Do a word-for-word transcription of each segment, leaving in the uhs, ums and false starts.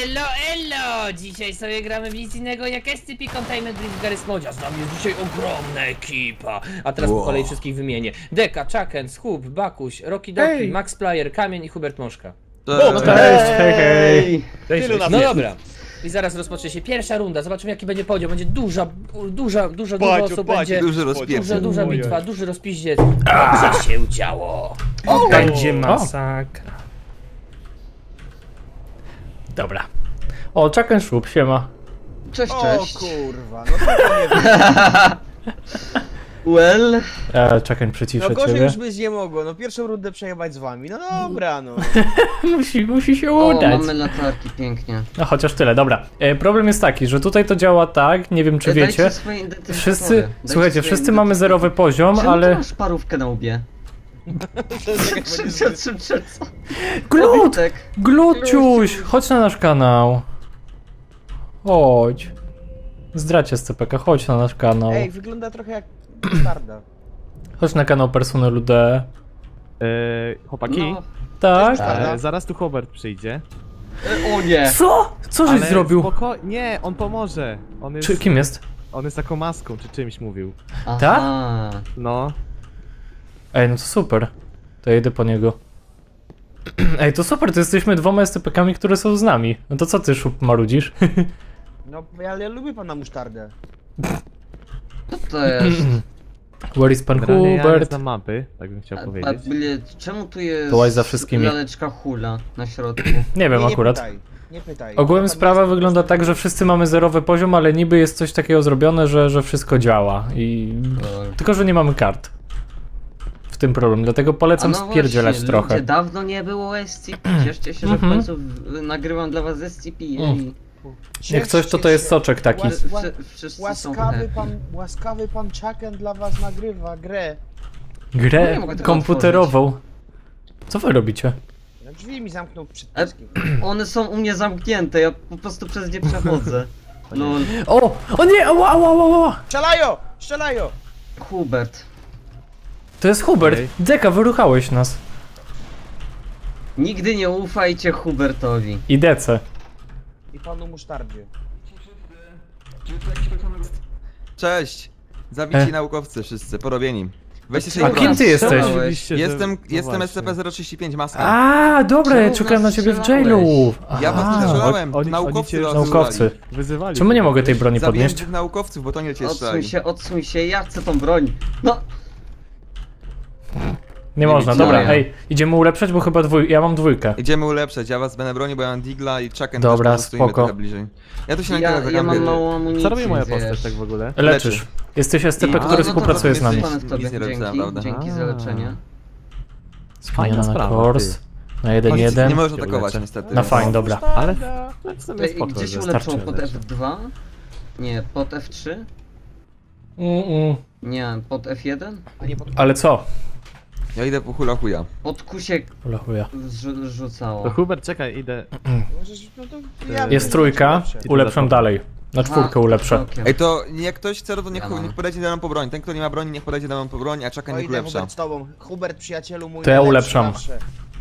Elo, elo! Dzisiaj sobie gramy w nic innego jak S C P Containment Breach Garry's Modzie. Z nami jest dzisiaj ogromna ekipa. A teraz wow. po kolei wszystkich wymienię. Deka, Chucken, Schub, Bakuś, Rocky Doki, hey. Max Player, Kamień i Hubert Moszka. Cześć, hej, hej! Cześć, cześć. No dobra. I zaraz rozpocznie się pierwsza runda. Zobaczymy jaki będzie podział. Będzie duża, duża, duża, dużo osób. Będzie duży rozpiździec. Duża, duża bitwa, duży rozpiździec. Co się działo? O, będzie masakra. Dobra. O, Chucken Schub, siema. Cześć, cześć. O kurwa, no to nie wiem. Well. E, Chucken przyciszę No gorzej ciebie. już być nie mogło, no pierwszą rundę przejechać z wami, no dobra no. musi, musi się O, udać. mamy latarki, pięknie. No chociaż tyle, dobra. E, problem jest taki, że tutaj to działa tak, nie wiem czy Dajcie wiecie. swoje identyfikatory. Wszyscy, Dajcie słuchajcie, swoje wszyscy mamy zerowy poziom, Czemu ale... ty masz parówkę na łbie? Co, co, co, co? Glut! Kobitek. Gluciuś! Chodź na nasz kanał. Chodź. Zdracie z C P K, chodź na nasz kanał. Ej, wygląda trochę jak starda. Chodź na kanał Personelu D. Eee, chłopaki, No. Tak? eee, zaraz tu Hubert przyjdzie. E, o nie! Co? Co żeś Ale zrobił? Spoko... Nie, on pomoże. On jest, Czy, kim jest? on jest taką maską, czy czymś mówił. Aha. No. Ej, no to super. To ja idę po niego. Ej, to super, to jesteśmy dwoma S C P kami, które są z nami. No to co ty, Szub, marudzisz? No, ale ja lubię pana musztardę. Co to jest? Where is pan Generalnie ja nie Hubert? znam mapy, tak bym chciał A, a powiedzieć. byle, czemu tu jest To łaź za wszystkimi. laleczka hula na środku? Nie wiem nie, nie akurat. pytaj, nie pytaj. Ogółem Pan sprawa jest- wygląda tak, że wszyscy mamy zerowy poziom, ale niby jest coś takiego zrobione, że, że wszystko działa i... Tylko, że nie mamy kart. W tym problem, dlatego polecam A no spierdzielać właśnie, trochę. Ludzie, dawno nie było S C P. Cieszcie się, że w Mhm. końcu w- nagrywam dla was S C P. Mm. Jej. Jak coś, to to jest soczek taki. Łas- ła- Wszy- Wszyscy są Łaskawy happy. pan, łaskawy pan Chucken dla was nagrywa grę. No Grę nie mogę tego komputerową. Co wy robicie? No, drzwi mi zamknął przed E, piskiem. One są u mnie zamknięte, ja po prostu przez nie przechodzę. No, O! O nie! Ała, ała, ała, ała. Strzelają! Strzelają! Hubert. To jest Hubert. Okej. Deka, wyruchałeś nas. Nigdy nie ufajcie Hubertowi. I Dece. I panu musztardzie. Cześć! Zabici E. naukowcy wszyscy, porobieni. Weźcie A sobie kim ty jesteś? Oczywiście, że- Jestem, no jestem właśnie. S C P zero trzydzieści pięć, maska. A, dobra, ja Czemu czekałem na nas ciebie w strzelałeś? jailu. Ja was nie Aha. strzelałem, Oni- naukowcy oni cię- was Naukowcy. Wyzywali. Czemu nie mogę tej broni Zabiłem podnieść? dwóch naukowców, bo to nie cię Odsuń strzelali. się, odsuń się, ja chcę tą broń. No, Nie Nie można, widziałem. dobra, ej, idziemy ulepszać, bo chyba dwój... ja mam dwójkę. Idziemy ulepszać, ja was będę bronił, bo ja mam Digla i Chucken Dobra, też stoimy spoko. trochę bliżej. Ja tu się na ja, chwilę ja mam zakampię. małą amunicję. Co robi moja wiesz. postać tak w ogóle? Leczysz. Jesteś S C P, I- który a, no to współpracuje z nami. wysypane w tobie. Nic nie robię, Dzięki, naprawdę. dzięki za A. leczenie. Zmiana na sprawa, kurs. Na jeden Nic, jeden. nie możesz Się atakować uleczę. niestety. Na fajn, dobra. Ale to jest sobie Ej, spoko, Gdzie się że ulepszą starczy pod leczy. F dwa? Nie, pod F trzy? Mm, mm. Nie, pod F jeden? A nie pod... Ale co? Ja idę po hula chuja. Pod kusiek Ula chuja. zrzu- To rzucało. Hubert, czekaj, idę. Możesz, no to ja Jest trójka, ulepszam dalej. Na czwórkę ulepszę. Okej. Ej, to jak ktoś chce, to niech, Ja mam. niech podejdzie do nam po broń. Ten, kto nie ma broni, niech podejdzie do nam po broń, a Chucken O, niech idę ulepsza. Hubert z tobą. Hubert, przyjacielu mój. To ja najlepszy ulepszam. zawsze.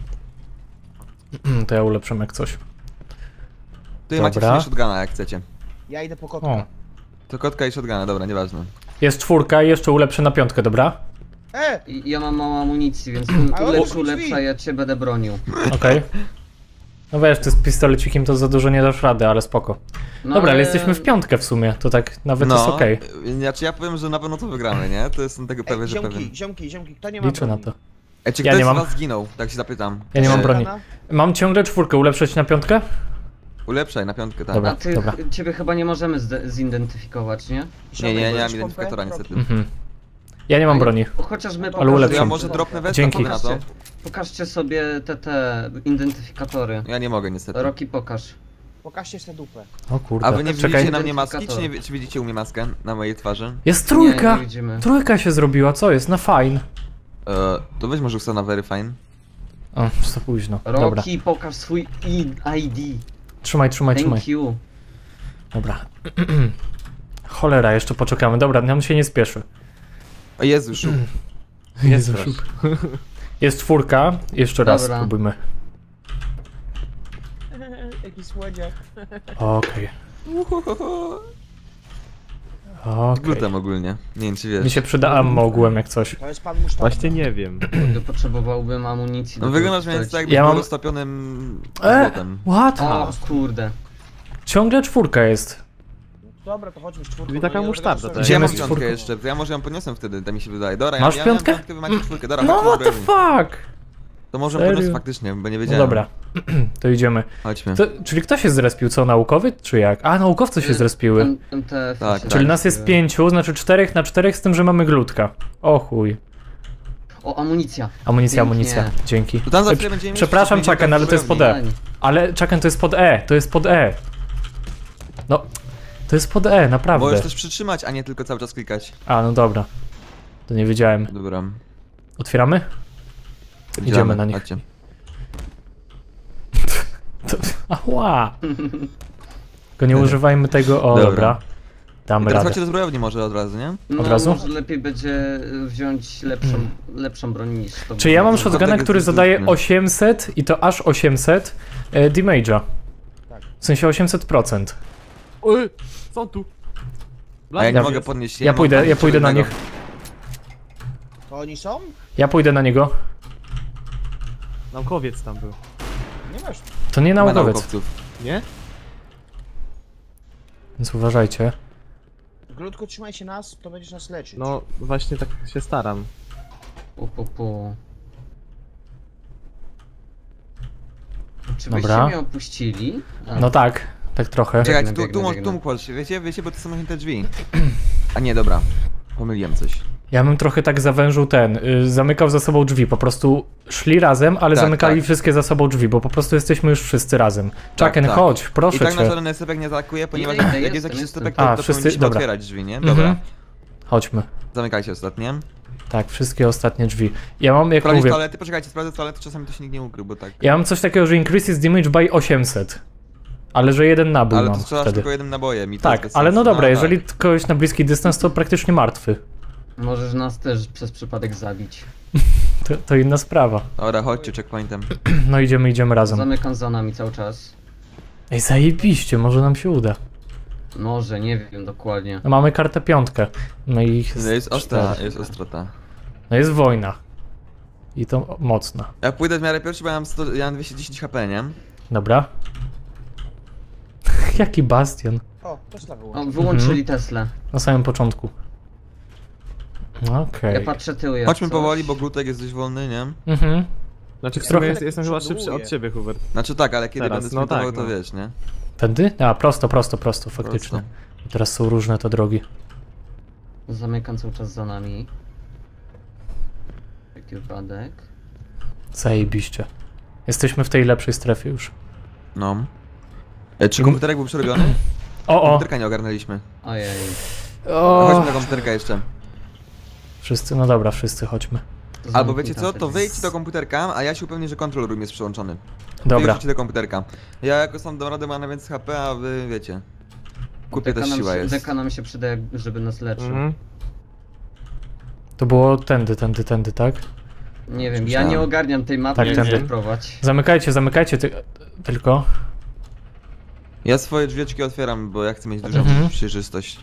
To ja ulepszam jak coś. Tu macie Dobra. sobie shotguna jak chcecie. Ja idę po kotka. O. To kotka i shotguna, dobra, nieważne. Jest czwórka i jeszcze ulepszę na piątkę, dobra? E! I- Ja mam mało amunicji, więc Ale ulepsz, drzwi. ulepsza, ja cię będę bronił. Okej. No wiesz, ty z pistolecikiem to za dużo nie dasz rady, ale spoko. No, Dobra, ale jesteśmy w piątkę w sumie, to tak nawet jest okej. Znaczy ja powiem, że na pewno to wygramy, nie? To jestem tego pewien, Ej, że ziomki, pewien. ziomki, ziomki, kto nie ma Liczę na broni? to. Ej, czy Ja ktoś nie z mam. was zginął? Tak się zapytam. Ja nie mam Czy- broni. Shotguna? Mam ciągle czwórkę, ulepszyć na piątkę? Ulepszaj na piątkę, tak. Dobra. A ty, dobra. ciebie chyba nie możemy zde- zidentyfikować, nie? Nie, Ziomek, nie, nie weź mam pompę, identyfikatora kroki. niestety. Mhm. Ja nie mam broni. Chociaż my Ale pokażemy. ulepszam. To ja może dropnę westa, Dzięki. na to. Pokażcie sobie te, te identyfikatory. Ja nie mogę niestety. Roki, pokaż. Pokażcie sobie dupę. O kurde. A wy nie Czekaj. widzicie na mnie maski, czy, Identyfikator. nie, czy widzicie u mnie maskę na mojej twarzy? Jest Nie, trójka! nie widzimy. Trójka się zrobiła, co jest? Na fajn. E, to weź może ustaw na very fine. O, za późno. Dobra. Roki, pokaż swój I D. Trzymaj, trzymaj, trzymaj. Thank you. Dobra. Cholera, jeszcze poczekamy. Dobra, nam się nie spieszy. O Jezu, szub. Jezu, Jest czwórka, jeszcze raz Dobra. spróbujmy. Jaki słodziak. Okej. Okej. Glutem ogólnie. Nie wiem czy wiesz. Mi się przyda ammo ogółem jak coś. To jest pan musztarda. Właśnie nie wiem. Kurde, potrzebowałbym amunicji. No do wyglądasz tego więc tak jakby Ja ja mam- roztopionym E, złotem. what? O, kurde. Ciągle czwórka jest. Dobra, to chodźmy z czwórką. Czyli taka no nie musztarda, dlatego tak? Gdzie ja mam z piątkę czwórką. jeszcze? Ja może ją podniosłem wtedy, tak mi się wydaje. Dobra, Masz ja, piątkę? Ja mam piątkę, wy macie czwórkę. Dobra, No chodźmy what the z broni. fuck? To może Serio? podniosę faktycznie, bo nie No wiedziałem. dobra, to idziemy. Chodźmy. To, czyli kto się zrespił? Co, naukowy czy jak? A, naukowcy się zrespiły. M- M T F Tak, się Czyli tak. nas jest pięciu, znaczy czterech na czterech z tym, że mamy glutka. O chuj. O, amunicja. Amunicja, Pięknie. amunicja. Dzięki. To tam za E, chwilę będziemy mieć Przepraszam, wszystkie Chucken, ale to jest pod zbrojni. E. Ale Chucken, to jest pod E, to jest pod E. No, to jest pod E, naprawdę. Możesz też przytrzymać, a nie tylko cały czas klikać. A, no dobra. To nie wiedziałem. Dobra. Otwieramy? Idziemy na nich. Chodźcie. To, ała! Tylko nie używajmy tego, o Dobra. dobra. Damy Teraz radę. chodźcie do zbrojowni może od razu, nie? No, Od razu? może lepiej będzie wziąć lepszą, lepszą broń niż to. Czy ja mam Shotgun shotguna, jest który zadaje dostępny. osiemset i to aż osiemset e, damage'a. Tak. W sensie osiemset procent. Oj, są tu. A ja nie Ja- mogę podnieść. Ja mam pójdę, ja podnieść pójdę na jednego. nich. To oni są? Ja pójdę na niego. Naukowiec tam był. Nie masz. To nie Nie ma naukowiec, naukowców. Nie? więc uważajcie. Glutku, trzymaj się nas, to będziesz nas leczyć. No właśnie tak się staram. Pu, pu, pu. Czy Dobra. byście mnie opuścili? A, No tak, tak trochę. Czekajcie, Biegnę, tu, tu, biegnę, tu, tu, biegnę. tu, wiecie, wiecie, bo to są te drzwi. A nie, dobra. Pomyliłem coś. Ja bym trochę tak zawężył ten, y, zamykał za sobą drzwi, po prostu szli razem, ale Tak, zamykali tak. wszystkie za sobą drzwi, bo po prostu jesteśmy już wszyscy razem. Chucken, tak. chodź, proszę I tak cię. na żaden stepek nie atakuje, ponieważ Idę, idę, jak jest jestem, jakiś jestem. stepek, to, A, to wszyscy- powinniśmy dobra. otwierać drzwi, nie? Mhm. Dobra. Chodźmy. Zamykajcie ostatnie. Tak, wszystkie ostatnie drzwi. Ja mam, jak Sprawdzić mówię, toalety, poczekajcie, sprawdzę toalety, czasami to się nikt nie ukrył, bo tak. ja mam coś takiego, że increases damage by osiemset. Ale że jeden nabój Ale mam to trzeba wtedy. tylko jednym nabojem i to Tak, jest bez ale no sensu. dobra, tak. jeżeli kogoś na bliski dystans, to praktycznie martwy. Możesz nas też przez przypadek zabić. To, to inna sprawa. Dobra, chodźcie, checkpointem. No idziemy, idziemy razem. Zamykam za nami cały czas. Ej, zajebiście, może nam się uda. Może, nie wiem dokładnie. No mamy kartę piątkę. No i ich No jest ostra, cztery. jest ostrota. No jest wojna. I to mocna. Ja pójdę w miarę pierwszy, bo ja mam, sto, ja mam dwieście dziesięć H P, nie? Dobra. Jaki bastion. O, Tesla było. O, wyłączyli Mhm. Teslę. Na samym początku. Okej. Ja patrzę tyły. jak Chodźmy coś. powoli, bo glutek jest dość wolny, nie? Mhm. Znaczy w Trochę sumie jest, tak jestem chyba szybszy przoduję. od ciebie, Hubert. Znaczy tak, ale kiedy Teraz, będę no sprintował, tak, to no. wiesz, nie? Tędy? A, prosto, prosto, prosto, faktycznie. Prosto. I teraz są różne te drogi. Zamykam cały czas za nami. Jaki wypadek. Zajebiście. Jesteśmy w tej lepszej strefie już. No. E, czy komputerek był przerobiony? O, o! Komputerka nie ogarnęliśmy. Ojej. o. Chodźmy na komputerka jeszcze. Wszyscy, no dobra, wszyscy chodźmy. To Albo zamknij wiecie co, tamte to drzwi. wyjdź do komputerka, a ja się upewnię, że control room jest przyłączony. Dobra. Wyjdźcie do komputerka. Ja jako sam dam radę, mam na więcej H P, a wy wiecie. Kupię Deka też nam siła się, jest. Deka nam się przyda, jak- żeby nas leczył. Mhm. To było tędy, tędy, tędy, tak? Nie wiem, ja Myślałem. nie ogarniam tej mapy, Tak, jak tędy. się prowadź. Zamykajcie, zamykajcie ty... tylko. Ja swoje drzwieczki otwieram, bo ja chcę mieć dużą Mhm. przejrzystość.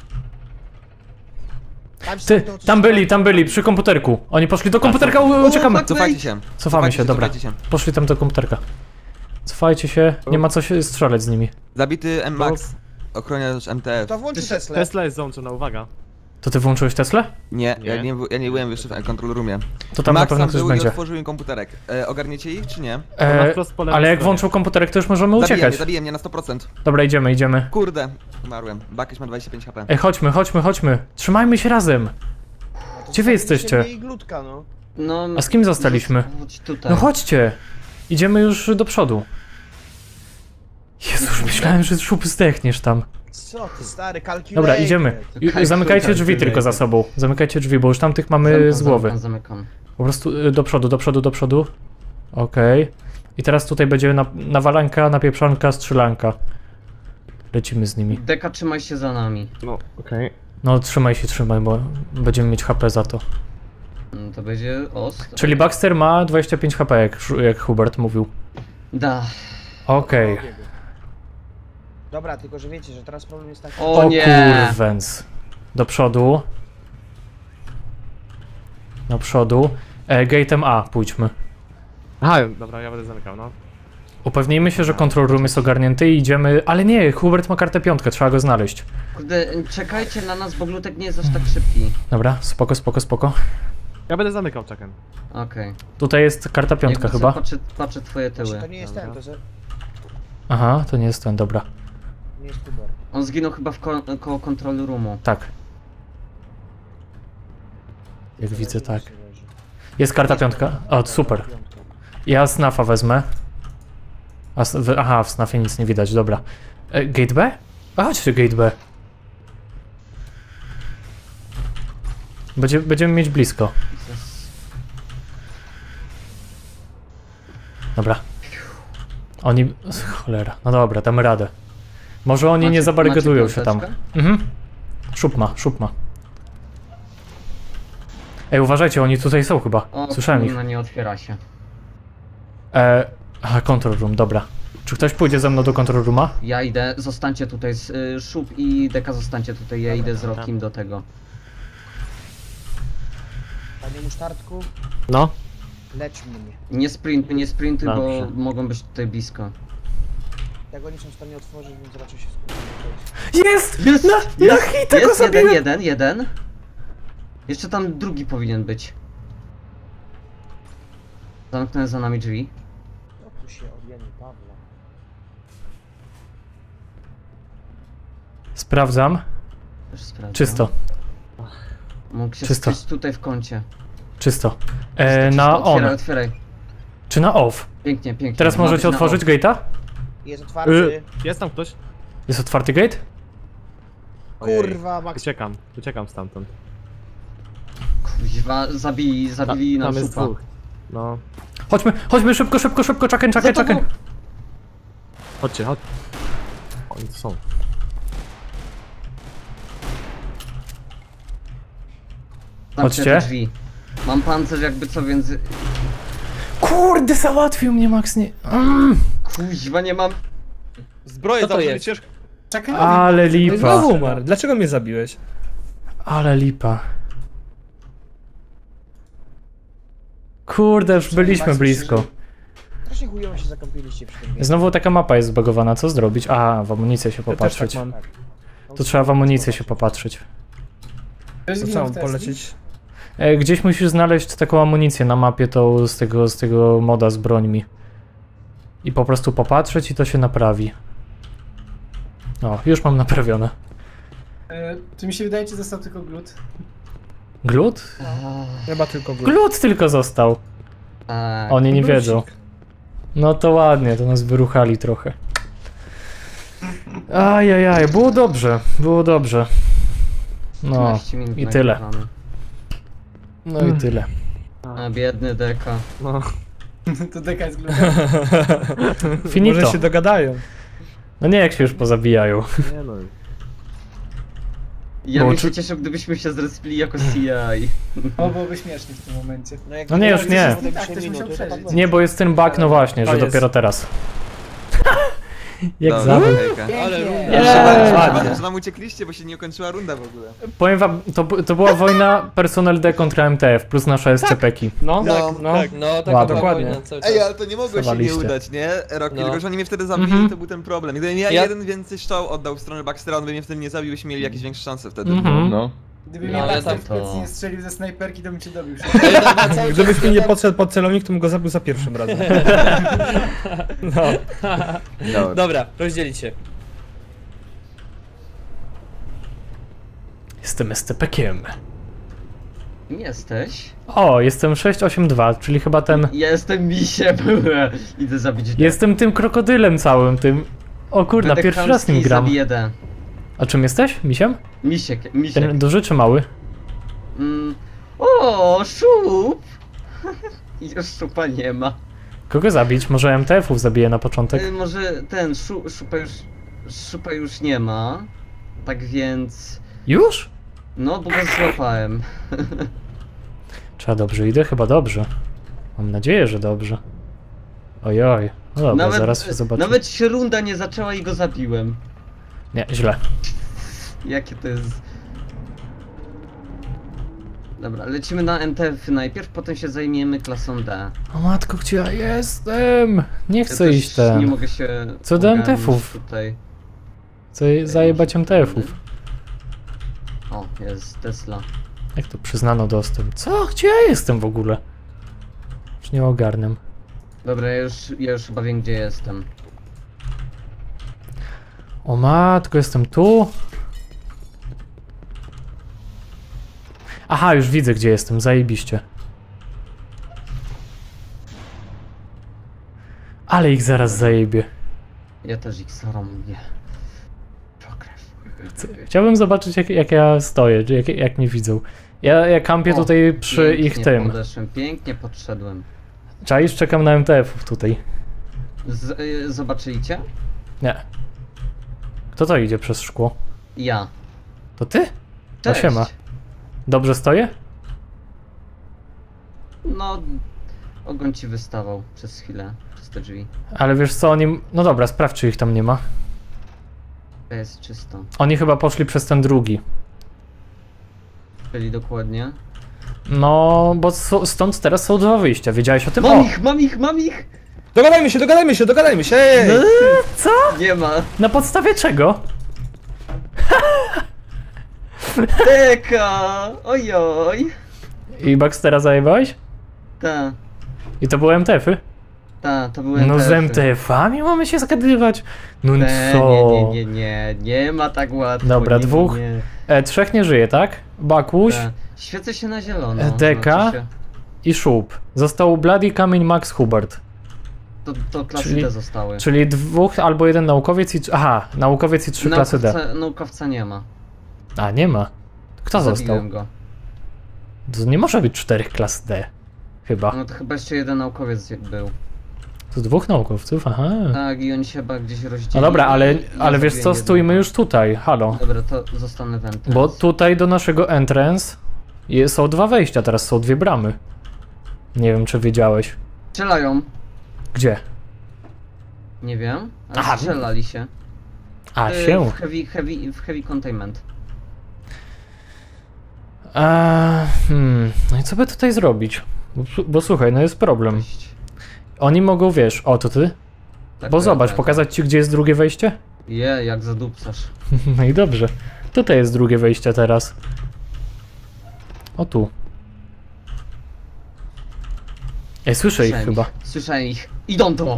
Tam są Ty, to, co tam się- byli, tam byli, przy komputerku. Oni poszli do komputerka, u- uciekamy. Cofajcie się. Cofamy się, dobra. Cofajcie się. Poszli tam do komputerka. Cofajcie się, nie ma co się strzelać z nimi. Zabity M-Max. Ochroniarz M T F. To włączy Tesla. Tesla jest załączona, uwaga. To ty włączyłeś Teslę? Nie, Nie? ja nie, ja nie byłem jeszcze w control roomie. To tam na Max pewno tam ktoś był i będzie. otworzył im komputerek. E, ogarniecie ich, czy nie? Ona E, wprost po lewej ale jak stronie. włączył komputerek, to już możemy Zabiję mnie, uciekać. zabiję mnie na sto procent. Dobra, idziemy, idziemy. Kurde, umarłem. Bakiś ma dwadzieścia pięć H P. Ej, chodźmy, chodźmy, chodźmy. Trzymajmy się razem. No to Gdzie wy zostawiliście jesteście? mnie i glutka, no. A No, z kim zostaliśmy? Chodź tutaj. No chodźcie. Idziemy już do przodu. Jezus, myślałem, że szub zdechniesz tam. Co ty, stary, calculator. Dobra, idziemy. I, Kalkulator, zamykajcie drzwi kalkulator. tylko za sobą. Zamykajcie drzwi, bo już tamtych mamy Zamykam, z głowy. Zamykam, zamykam. Po prostu y, do przodu, do przodu, do przodu. Okej. I teraz tutaj będzie na, nawalanka, napieprzanka, strzelanka. Lecimy z nimi. Deka, trzymaj się za nami. No, okej. No trzymaj się, trzymaj, bo będziemy mieć H P za to. No, to będzie ostro. Czyli Baxter ma dwadzieścia pięć H P, jak, jak Hubert mówił. Da. Okej. Dobra, tylko że wiecie, że teraz problem jest taki... O nie! kurwens. Do przodu. Do przodu. E, gate'em A pójdźmy. Aha, dobra, ja będę zamykał, no. Upewnijmy się, że control room jest ogarnięty i idziemy... Ale nie, Hubert ma kartę piątkę, trzeba go znaleźć. Kurde, czekajcie na nas, bo glutek nie jest aż tak szybki. Dobra, spoko, spoko, spoko. Ja będę zamykał, czekam. Okej. Tutaj jest karta piątka Jakby co, chyba. Patrzę, patrzę twoje Właśnie tyły. to nie jest ten, to że... Aha, to nie jest ten, dobra. nie jest Kuber. On zginął chyba w ko koło control roomu. Tak. Jak widzę, tak. Jest karta piątka. O, super. Ja snafa wezmę. A, s- w- aha, w snafie nic nie widać, dobra. E, gate B? A chodźcie, gate B. Będzie, będziemy mieć blisko. Dobra. Oni... Cholera. No dobra, damy radę. Może oni Macie- nie zabarykadują macie się tam. piąteczkę? Mhm. Szup ma, szup ma. Ej, uważajcie, oni tutaj są chyba. O, Słyszałem ich. kurna, nie otwiera się. E, aha, control room, dobra. Czy ktoś pójdzie ze mną do control rooma? Ja idę, zostańcie tutaj, z, y, Szub i Deka zostańcie tutaj, ja idę z Rokim do tego. Panie musztardku, No. lecz mnie. Nie sprint, nie sprinty, bo Dobrze. mogą być tutaj blisko. Jak oni są w stanie otworzyć, więc raczej się skupię. Jest! Jest! Na, na hita go Jest jeden, zabiłem! jeden, jeden. Jeszcze tam drugi powinien być. Zamknąłem za nami drzwi. No tu się odjęli Pawła. Sprawdzam. Już sprawdzę. Czysto, Mógł się czysto. skryć tutaj w kącie. czysto. E, Czysto, na czysto. Otwieraj, on. otwieraj. Czy na off? Pięknie, pięknie. Teraz Ma możecie być na otworzyć off. gate'a? Jest otwarty. Y- Jest tam ktoś? Jest otwarty gate? Kurwa, Max. Uciekam, uciekam stamtąd. Kuźwa, zabili, zabili Ta, nam tam jest Szupa. dwóch. No. Chodźmy, chodźmy szybko, szybko, szybko, czaken, Za czaken, tobą. czaken. Chodźcie, chodź. Oni tu są. Zamknę Chodźcie. te drzwi. Mam pancerz jakby co, więc... Kurde, załatwił mnie Max, nie... Mm, Kuźwa, nie mam... Zbroję Co to zawsze jest? ciężko. ale No i lipa, znowu umarł. Dlaczego mnie zabiłeś? ale lipa. Kurde, już byliśmy Max, blisko. Strasznie chujowo się zakąpiliście przy tym miejscu. Znowu taka mapa jest zbagowana, co zrobić? A, w amunicję się Ja też popatrzeć. tak mam. To trzeba w amunicję się popatrzeć. To co mam polecieć? E, gdzieś musisz znaleźć taką amunicję na mapie, tą z tego, z tego moda z brońmi. I po prostu popatrzeć i to się naprawi. O, już mam naprawione. E, tu mi się wydaje, że został tylko glut. Glut? Chyba tylko glut. Glut tylko został. Tak. Oni nie Glucik. wiedzą. No to ładnie, to nas wyruchali trochę. Ajajaj, było dobrze, było dobrze. No, piętnaście minut i tyle. nagrywamy. No i tyle. A, biedny Deka. No. To deka jest glut. Finito. Może się dogadają. No nie, jak się już pozabijają. Nie no. Ja Bo bym czy- się cieszył, gdybyśmy się zrespili jako C I. O, byłoby śmiesznie w tym momencie. jak No nie, już nie. Tak, ktoś musiał przeżyć. Nie, bo jest ten bug, no właśnie, To że jest. dopiero teraz. Jak Dobra, zawsze. hejka. Ale Jej. Ładnie, że nam uciekliście, bo się nie ukończyła runda w ogóle. Powiem wam, to, to była wojna Personel D kontra M T F, plus nasze S C P-ki. No, No, tak, no. tak. No, tak, Ładnie. dokładnie. Ej, ale to nie mogło się nie Stawaliście. udać, nie? Rocky, No. tylko że oni mnie wtedy zabili, Mhm. to był ten problem. Gdybym ja, Ja- jeden więcej strzał oddał w stronę Baxtera, on by mnie wtedy nie zabił, byśmy mieli jakieś większe szanse wtedy. Mhm. No. Gdyby No, mnie ja Baxter tam w to- plecy nie strzelił ze snajperki, to bym cię dobił. Gdybyś mi nie podszedł pod celownik, to bym go zabił za pierwszym razem. No. Dobra. Dobra, rozdzielić się. Jestem S C P-kiem. Kim jesteś? O, jestem sześć osiem dwa, czyli chyba ten... Ja jestem misiem. Idę zabić Dekę. Jestem tym krokodylem całym, tym... O kurna, Będę pierwszy raz nim chamski, gram. zabiję D. A czym jesteś? Misiem? Misiek, misiek. Ten duży czy mały? Mm. O, szup! Już szupa nie ma. Kogo zabić? Może M T F-ów zabiję na początek? Y, może ten, szu, szupa już... Szupa już nie ma. Tak więc... Już? No, bo go złapałem. Trzeba dobrze, idę chyba dobrze. Mam nadzieję, że dobrze. Ojoj. No dobra, zaraz się zobaczymy. nawet się runda nie zaczęła i go zabiłem. Nie, źle. Jakie to jest... Dobra, lecimy na M T F najpierw, potem się zajmiemy klasą D. O matko, gdzie ja jestem? Nie Ja chcę też iść tam. nie mogę się Co do ogarnąć M T F-ów? tutaj. Chcę zajebać M T F-ów. O, jest Tesla. Jak to przyznano dostęp? Co? Gdzie ja jestem w ogóle? Już nie ogarnę. Dobra, ja już, ja już chyba wiem, gdzie jestem. O matko, jestem tu? Aha, już widzę, gdzie jestem, zajebiście. Ale ich zaraz zajebie. Ja też ich zarąbię. Chciałbym zobaczyć, jak, jak ja stoję, czy jak, jak mnie widzą. Ja, ja kampię O, tutaj przy ich pięknie tym. podeszłem, pięknie podszedłem. Czaisz, czekam na M T F-ów tutaj. Z, y, zobaczyliście? Nie. Kto to idzie przez szkło? Ja. To ty? No Cześć. siema. Dobrze stoję? No, ogon ci wystawał przez chwilę, przez te drzwi. Ale wiesz co, oni... No dobra, sprawdź, czy ich tam nie ma. To jest czysto. Oni chyba poszli przez ten drugi. Czyli dokładnie. No, bo s- stąd teraz są dwa wyjścia, wiedziałeś o tym? Mam O! ich, mam ich, mam ich! Dogadajmy się, dogadajmy się, dogadajmy się! Ej! Eee, co? Nie ma. Na podstawie czego? Deka! Ojoj! I Baxtera zajebałeś? Ta, I to były M T F-y? ta, to były No z M M T F-ami mamy się zgadywać? No Nie, co? nie, nie, nie, nie, nie ma tak łatwo. Dobra, nie, dwóch. Nie. E, trzech nie żyje, tak? Bakuś Ta. Świecę się na zielono. E, Deka. znaczy się. i Szub. Został Bloody Kamień Max Hubert. To, to klasy Czyli- D zostały. Czyli dwóch albo jeden naukowiec i... Aha, naukowiec i trzy klasy D. Naukowca, naukowca nie ma. A, nie ma. Kto został? Zabiłem go. To nie może być czterech klas D. Chyba. No to chyba jeszcze jeden naukowiec był. To dwóch naukowców, aha. Tak, i oni się chyba gdzieś rozdzielili. No dobra, ale, i ja ale wiesz zabiłem co, stójmy jednego. już tutaj, halo. Dobra, to zostanę w entrance. Bo tutaj do naszego entrance je- są dwa wejścia, teraz są dwie bramy. Nie wiem, czy wiedziałeś. Strzelają. Gdzie? Nie wiem. Ale Aha. strzelali się. A, Y, się. W heavy, heavy, w heavy containment. A, hmm, no i co by tutaj zrobić? Bo, bo słuchaj, no jest problem. Cześć. Oni mogą, wiesz, o to ty? Tak, Bo tak, zobacz, tak. pokazać ci, gdzie jest drugie wejście? Je, jak zadupcasz. No i dobrze. Tutaj jest drugie wejście teraz. O tu. Ej, słyszę ich Słyszałem chyba. Słyszałem ich. Idą to!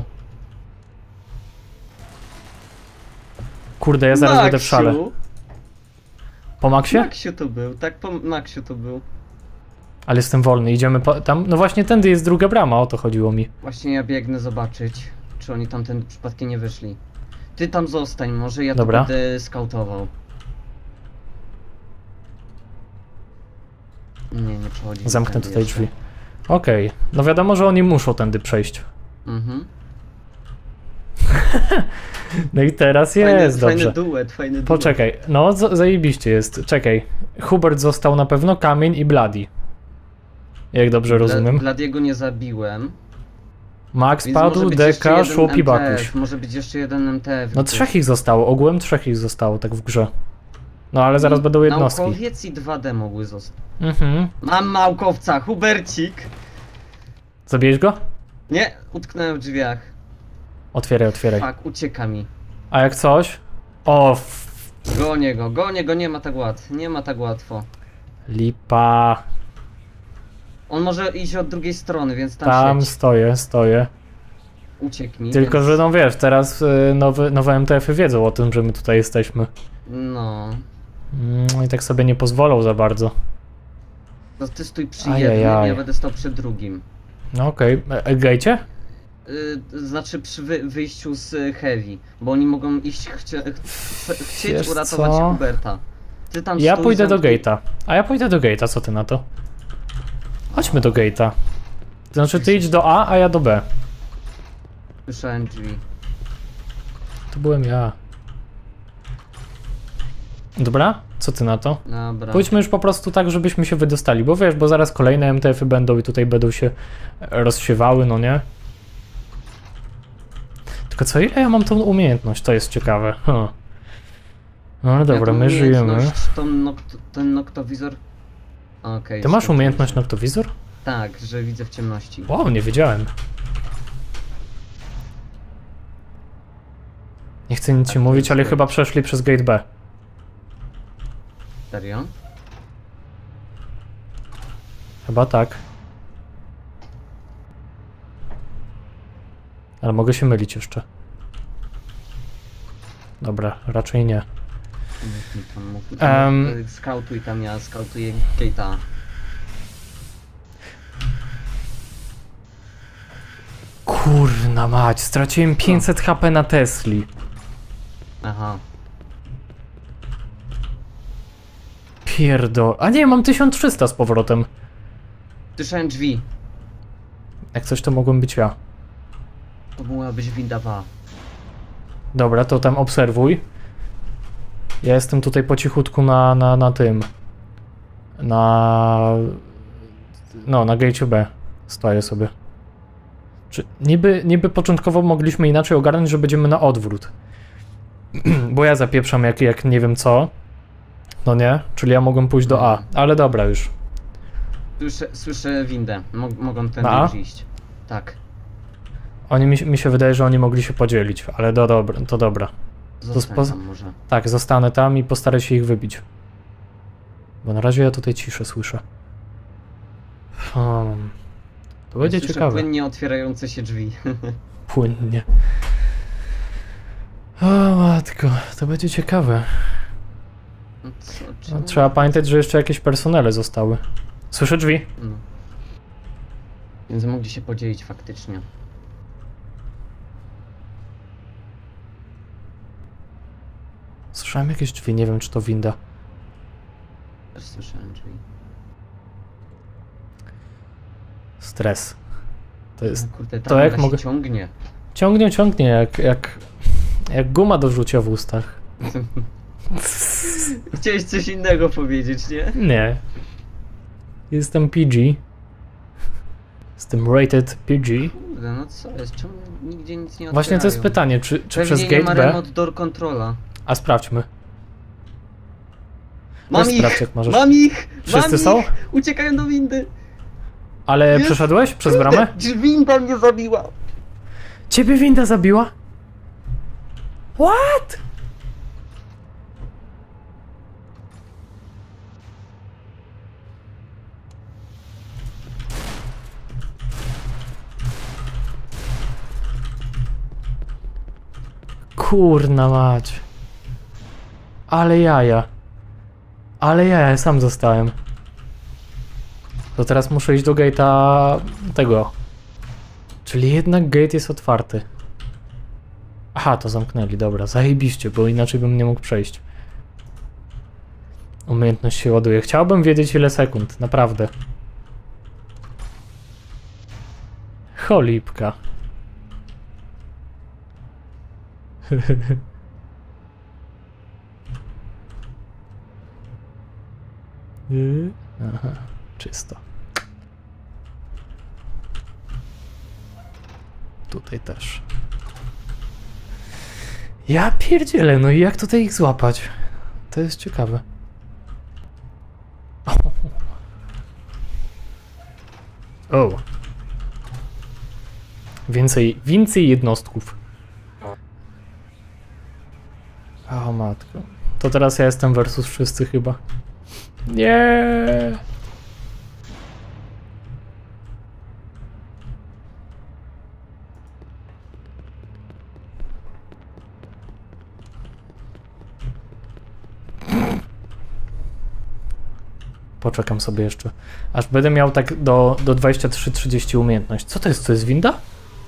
Kurde, ja zaraz będę w szale. Maksiu. Po Maxie? Maksiu to był, tak po Maksiu to był. Ale jestem wolny, idziemy po, tam. No właśnie tędy jest druga brama, o to chodziło mi. Właśnie ja biegnę zobaczyć, czy oni tamten przypadkiem nie wyszli. Ty tam zostań, może ja Dobra. tu będę skautował. Nie, nie przechodzi. Zamknę tędy tutaj jeszcze. drzwi. Okej, no wiadomo, że oni muszą tędy przejść. Mhm. No i teraz Fajny, jest dobrze. fajny duet, fajny duet. Poczekaj, no z- zajebiście jest. Czekaj, Hubert został na pewno, Kamień i Bloody. Jak dobrze rozumiem. Bladiego nie zabiłem. Max Więc może padł, być jeszcze Deka, jeden Szłup i M T F, Bakuś. Może być jeszcze jeden M T F. No gdzieś. trzech ich zostało, ogółem trzech ich zostało tak w grze. No ale zaraz będą jednostki. Naukowiec i dwa D mogły zostać. Mhm. Mam naukowca, Hubercik! Zabiłeś go? Nie, utknąłem w drzwiach. Otwieraj, otwieraj. Fak, ucieka mi. A jak coś? O, f- Gonię go, gonię go, nie ma tak łatwo. Nie ma tak łatwo. lipa. On może iść od drugiej strony, więc tam, Tam siedź. stoję, stoję. Uciekł mi. Tylko, więc... że no wiesz, teraz y, nowe, nowe M T F-y wiedzą o tym, że my tutaj jesteśmy. No. Mm, I tak sobie nie pozwolą za bardzo. To ty stój przy Ajajaj. jednym, ja będę stał przy drugim. No okej, okay. Gejcie? Yy, znaczy przy wy wyjściu z y, Heavy, bo oni mogą iść, chcie ch chcieć Wiesz uratować co? Huberta. Ty tam Ja stój, pójdę do zamknij- gate'a. A ja pójdę do gate'a, co ty na to? Chodźmy do gate'a. To znaczy ty idź do A, a ja do B. Słyszałem drzwi. To byłem ja. Dobra? Co ty na to? Dobra. Pójdźmy już po prostu tak, żebyśmy się wydostali, bo wiesz, bo zaraz kolejne M T F-y będą i tutaj będą się rozsiewały, no nie? Tylko co, ile ja mam tą umiejętność? To jest ciekawe. Huh. No ale dobra, Ja my tą żyjemy. umiejętność, tą nokt ten noktowizor... Okej. Ty masz skończyłem umiejętność się. noktowizor? Tak, że widzę w ciemności. Wow, nie wiedziałem. Nie chcę nic ci to mówić, jest ale tak. chyba przeszli przez gate B. Serio? Chyba tak. Ale mogę się mylić jeszcze. Dobra, raczej nie. Mów mi tam, mów mi Em. tam. Um, skautuj tam, ja skautuję gate'a. Kurna mać, straciłem pięćset H P na Tesli. Aha. Pierdo... A nie, mam tysiąc trzysta z powrotem. Słyszałem drzwi. Jak coś to mogłem być ja. To mogła być winda dwa. Dobra, to tam obserwuj. Ja jestem tutaj po cichutku na, na, na tym. Na... No, na gate B. Stoję sobie. Czy niby, niby początkowo mogliśmy inaczej ogarnąć, że będziemy na odwrót. Bo ja zapieprzam jak, jak nie wiem co. No nie? Czyli ja mogłem pójść do A. Ale dobra już. Słyszę, słyszę windę. Mo mogą Na tędy A? już iść. Tak. Oni mi, mi się wydaje, że oni mogli się podzielić. Ale do, dobra, to dobra. Zostań spo- tam może. Tak, zostanę tam i postarę się ich wybić. Bo na razie ja tutaj ciszę słyszę. Hmm. To będzie Słyszę ciekawe. płynnie otwierające się drzwi. Płynnie. O matko, to będzie ciekawe. No co, No, czemu? trzeba pamiętać, że jeszcze jakieś personele zostały. Słyszę drzwi. No. Więc mogli się podzielić faktycznie. Słyszałem jakieś drzwi, nie wiem czy to winda. Też słyszałem drzwi. Stres. To jest... No kurde, ta to jak winda się mogę- ciągnie. Ciągnie, ciągnie, jak, jak... Jak guma do rzucia w ustach. Chciałeś coś innego powiedzieć, nie? Nie. Jestem P G. Jestem rated P G. Kurde, no co jest? Czemu nigdzie nic nie Właśnie to jest otwierają? pytanie, czy, czy Pewnie przez nie gate ma B... remote door controla. A sprawdźmy. Mam Weź ich! sprawdź, jak możesz. Mam ich! Wszyscy mam są? Ich! Uciekają do windy! Ale Jest- przeszedłeś przez bramę? Kurde, winda mnie zabiła! Ciebie winda zabiła? What? Kurna mać. Ale jaja. Ale jaja, ja sam zostałem. To teraz muszę iść do gate'a tego. Czyli jednak gate jest otwarty. Aha, to zamknęli, dobra, zajebiście, bo inaczej bym nie mógł przejść. Umiejętność się ładuje. Chciałbym wiedzieć ile sekund, naprawdę. Cholipka. Y, Aha, czysto. Tutaj też. Ja pierdzielę, no i jak tutaj ich złapać? To jest ciekawe. O. o. Więcej, więcej jednostków. O matko. To teraz ja jestem versus wszyscy chyba. Nie. Poczekam sobie jeszcze. Aż będę miał tak do, do dwadzieścia trzy trzydzieści umiejętność. Co to jest? To jest winda?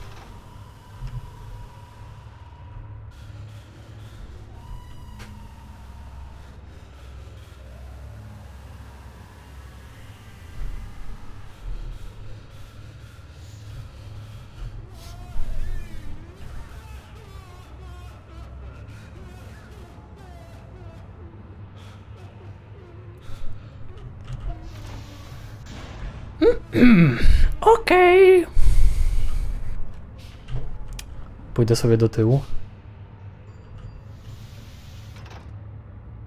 Okej. Okay. Pójdę sobie do tyłu.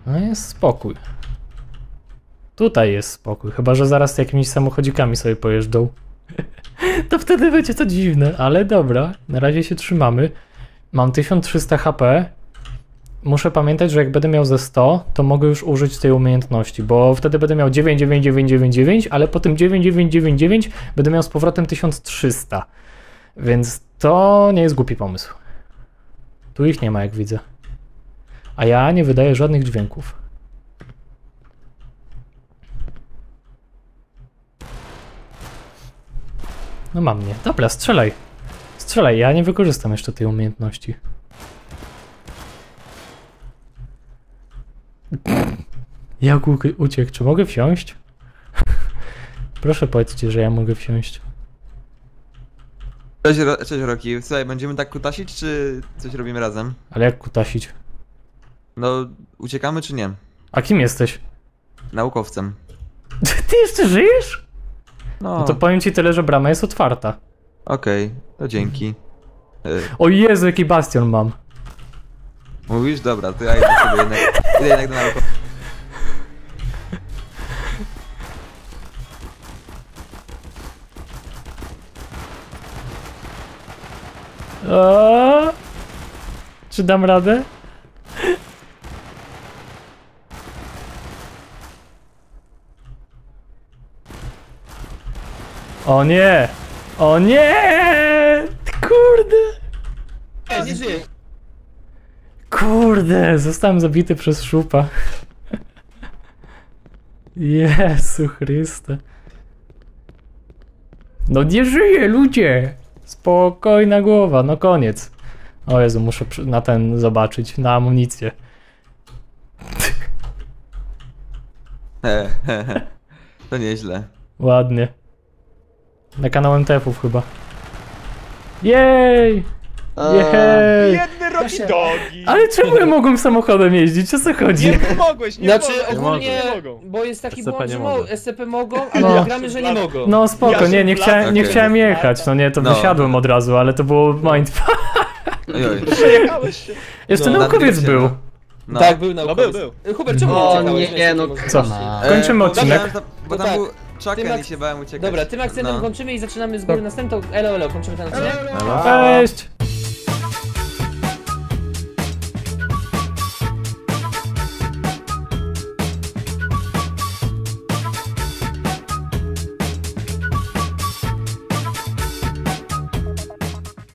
No jest spokój. Tutaj jest spokój, chyba że zaraz jakimiś samochodzikami sobie pojeżdżą. To wtedy będzie to dziwne, ale dobra, na razie się trzymamy. Mam tysiąc trzysta H P. Muszę pamiętać, że jak będę miał ze sto, to mogę już użyć tej umiejętności, bo wtedy będę miał dziewięć dziewięć dziewięć dziewięć dziewięć, ale po tym dziewięć dziewięć dziewięć dziewięć będę miał z powrotem tysiąc trzysta. Więc to nie jest głupi pomysł. Tu ich nie ma, jak widzę. A ja nie wydaję żadnych dźwięków. No mam mnie. Dobra, strzelaj. Strzelaj, ja nie wykorzystam jeszcze tej umiejętności. Jak u- uciekł? Czy mogę wsiąść? Proszę powiedzcie, że ja mogę wsiąść. Cześć, Ro- cześć Roki, słuchaj, będziemy tak kutasić, czy coś robimy razem? Ale jak kutasić? No, uciekamy czy nie? A kim jesteś? Naukowcem. Ty jeszcze żyjesz? No, No to powiem ci tyle, że brama jest otwarta. okej, to dzięki. Y, O Jezu, jaki bastion mam. mówisz? Dobra, to ja idę sobie jednak, idę jednak do naukowca. O! Czy dam radę? O nie! O nie! Kurde! Nie, nie żyje. Kurde, zostałem zabity przez szupa. Jezu Chryste. No nie żyje, ludzie! Spokojna głowa, no koniec. O Jezu, muszę przy- na ten zobaczyć, na amunicję. He, he, he. To nieźle. Ładnie. Na kanał M T F-ów chyba. Jej! Jej! Biedny Rocky Dogi! Ale czemu ja mogłem samochodem jeździć? O co chodzi? Nie mogłeś, nie Znaczy mogłeś. ogólnie, Nie mogą. bo jest taki S C P błąd, nie że mogą. mo- S C P mogą, ale No. gramy, że nie mogą. No spoko, Ja nie, się nie, chciałem, nie Okej. chciałem jechać, no nie, to No. wysiadłem od razu, ale to było mindfuck. Ojoj. Przejechałeś się. Jeszcze No. naukowiec Na był. No. Tak, był No naukowiec. był, Hubert, czemu O uciekałeś? nie, no Co? kama. Kończymy E, bo odcinek. myślałem, że- Bo No tam tak. był Tym czaken ak- i się bałem uciekać. Dobra, tym akcentem No. kończymy i zaczynamy z góry następną. Elo, elo, kończymy ten odcinek. Cześć!